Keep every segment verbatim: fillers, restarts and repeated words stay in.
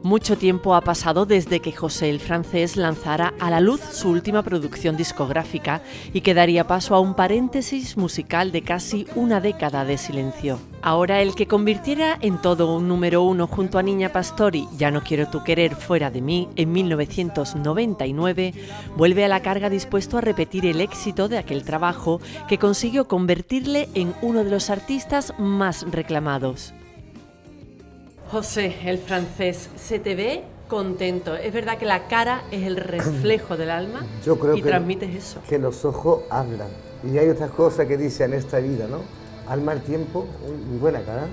Mucho tiempo ha pasado desde que José el Francés lanzara a la luz su última producción discográfica y que daría paso a un paréntesis musical de casi una década de silencio. Ahora el que convirtiera en todo un número uno junto a Niña Pastori, Ya no quiero tu querer fuera de mí, en mil novecientos noventa y nueve, vuelve a la carga dispuesto a repetir el éxito de aquel trabajo que consiguió convertirle en uno de los artistas más reclamados. José el Francés, se te ve contento. Es verdad que la cara es el reflejo del alma. Yo creo y que, transmites eso. Que los ojos hablan. Y hay otras cosas que dicen en esta vida, ¿no? Al mal tiempo, y buena cara.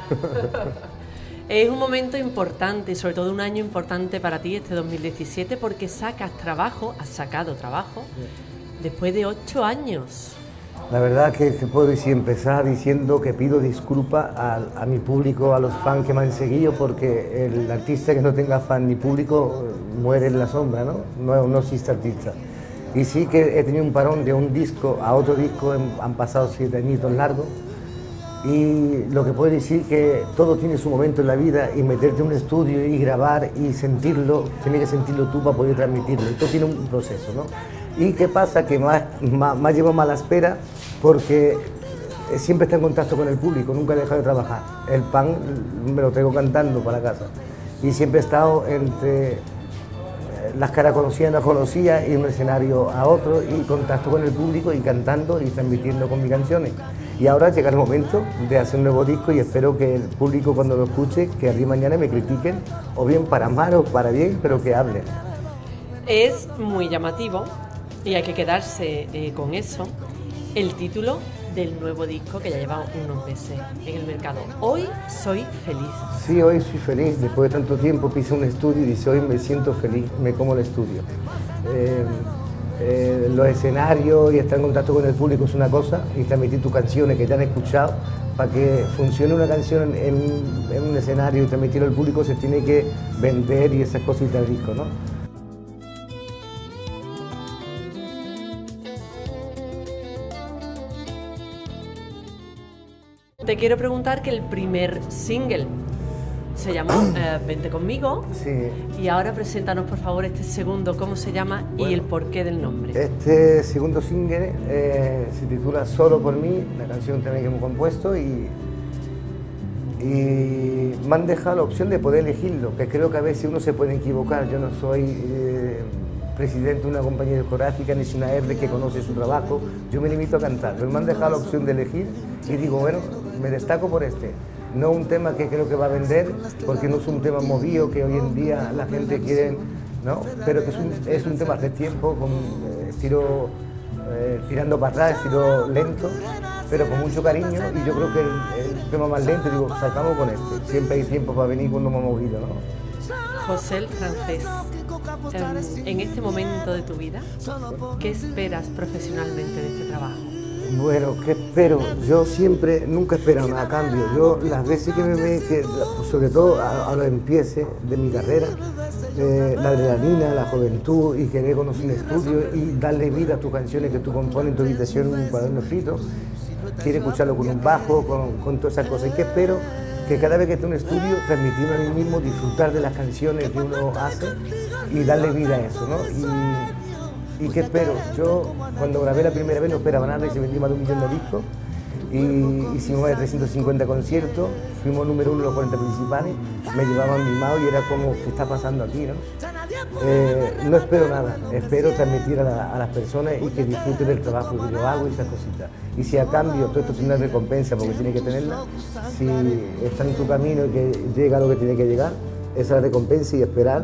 Es un momento importante y sobre todo un año importante para ti, este dos mil diecisiete, porque sacas trabajo, has sacado trabajo, después de ocho años. La verdad que, que puedo decir, empezar diciendo que pido disculpas a, a mi público, a los fans que me han seguido, porque el artista que no tenga fan ni público muere en la sombra, ¿no? No, no existe artista. Y sí que he tenido un parón de un disco a otro disco, han pasado siete añitos largos, y lo que puedo decir que todo tiene su momento en la vida, y meterte en un estudio y grabar y sentirlo, tienes que sentirlo tú para poder transmitirlo, y todo tiene un proceso, ¿no? ¿Y qué pasa? Que más, más, más llevo mala espera porque siempre está en contacto con el público, nunca he dejado de trabajar. El pan me lo traigo cantando para casa y siempre he estado entre las caras conocidas y no conocidas y un escenario a otro y contacto con el público y cantando y transmitiendo con mis canciones. Y ahora llega el momento de hacer un nuevo disco y espero que el público cuando lo escuche, que a día de mañana me critiquen, o bien para mal o para bien, pero que hablen. Es muy llamativo y hay que quedarse eh, con eso, el título del nuevo disco que ya lleva unos meses en el mercado. Hoy soy feliz. Sí, hoy soy feliz. Después de tanto tiempo pise un estudio y dice, hoy me siento feliz, me como el estudio. Eh, eh, los escenarios y estar en contacto con el público es una cosa, y transmitir tus canciones que te han escuchado. Para que funcione una canción en, en un escenario y transmitirlo al público se tiene que vender y esas cositas del disco, ¿no? Te quiero preguntar que el primer single se llamó eh, Vente conmigo. Sí. Y ahora preséntanos por favor este segundo, cómo se llama Bueno, y el porqué del nombre. Este segundo single eh, se titula Solo por mí, la canción también que hemos compuesto, y, y me han dejado la opción de poder elegirlo, que creo que a veces uno se puede equivocar. Yo no soy eh, presidente de una compañía discográfica ni soy una R que conoce su trabajo, yo me limito a cantar, pero me han dejado la opción de elegir y digo, bueno, me destaco por este. No un tema que creo que va a vender, porque no es un tema movido que hoy en día la gente quiere, ¿no? Pero que es un, es un tema de tiempo, con eh, estilo, eh, tirando para atrás, estilo lento, pero con mucho cariño, y yo creo que el, el tema más lento, digo, sacamos con este. Siempre hay tiempo para venir cuando hemos movido, ¿no? José el Francés, en, en este momento de tu vida, ¿qué esperas profesionalmente de este trabajo? Bueno, ¿qué espero? Yo siempre, nunca espero nada a cambio. Yo las veces que me ve, que, sobre todo a, a lo empiece de mi carrera, eh, la adrenalina, la juventud y querer conocer un estudio y darle vida a tus canciones que tú compones en tu habitación en un cuaderno escrito, quiero escucharlo con un bajo, con, con todas esas cosas. ¿Y qué espero? Que cada vez que esté en un estudio, transmitirme a mí mismo, disfrutar de las canciones que uno hace y darle vida a eso, ¿no? Y, ¿Y qué espero? Yo, cuando grabé la primera vez, no esperaba nada y se vendió más de un millón de discos. Y hicimos más de trescientos cincuenta conciertos, fuimos número uno en los cuarenta principales, me llevaban mimado y era como, ¿qué está pasando aquí, no? Eh, no espero nada, espero transmitir a, la, a las personas y que disfruten del trabajo que yo hago y esas cositas. Y si a cambio todo esto tiene una recompensa, porque tiene que tenerla, si está en tu camino y que llega lo que tiene que llegar, esa es la recompensa, y esperar,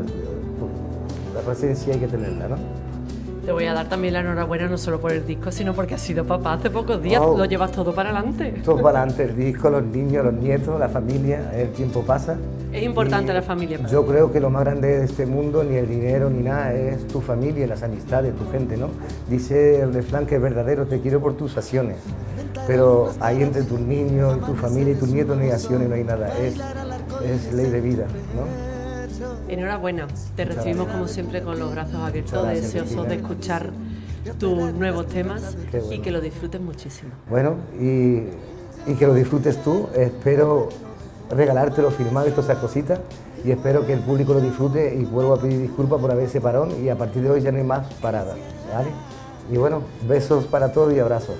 la paciencia hay que tenerla, ¿no? Te voy a dar también la enhorabuena no solo por el disco, sino porque has sido papá hace pocos días, oh, lo llevas todo para adelante. Todo para adelante, el disco, los niños, los nietos, la familia, el tiempo pasa. Es importante la familia. Yo creo que lo más grande de este mundo, ni el dinero ni nada, es tu familia, las amistades, tu gente, ¿no? Dice el refrán que es verdadero, te quiero por tus acciones, pero ahí entre tus niños, tu familia y tus nietos no hay acciones, no hay nada, es, es ley de vida, ¿no? Enhorabuena, te recibimos como siempre con los brazos abiertos, deseosos de escuchar tus nuevos temas bueno. Y que lo disfrutes muchísimo. Bueno, y, y que lo disfrutes tú, espero regalártelo, firmado y todas esas cositas, y espero que el público lo disfrute y vuelvo a pedir disculpas por haber ese parón y a partir de hoy ya no hay más paradas, ¿vale? Y bueno, besos para todos y abrazos.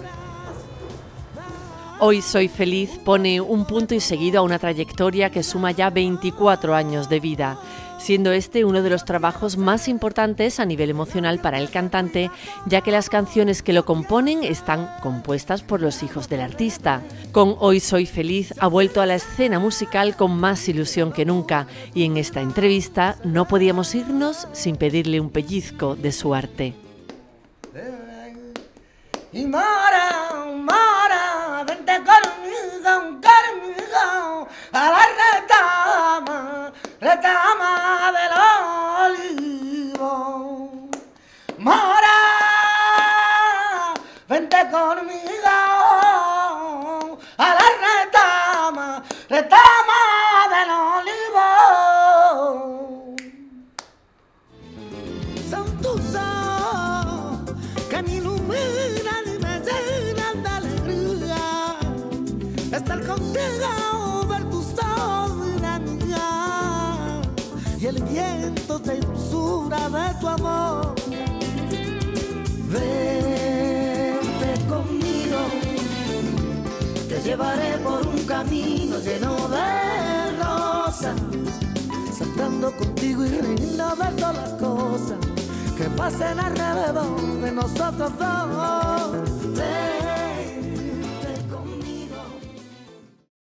Hoy soy feliz pone un punto y seguido a una trayectoria que suma ya veinticuatro años de vida, siendo este uno de los trabajos más importantes a nivel emocional para el cantante, ya que las canciones que lo componen están compuestas por los hijos del artista. Con Hoy soy feliz ha vuelto a la escena musical con más ilusión que nunca y en esta entrevista no podíamos irnos sin pedirle un pellizco de su arte. Y mora, mora, vente conmigo, conmigo, a la retama, retama del olivo. Mora, vente conmigo, a la retama, retama del olivo. Son tus ojos que me iluminan y me llenan de alegría. Estar contigo, ver tus ojos, mira mía, y el viento de dulzura de tu amor. Vente conmigo, te llevaré por un camino lleno de rosas, saltando contigo y riendo de todas las cosas que pasen alrededor de nosotros dos. Ven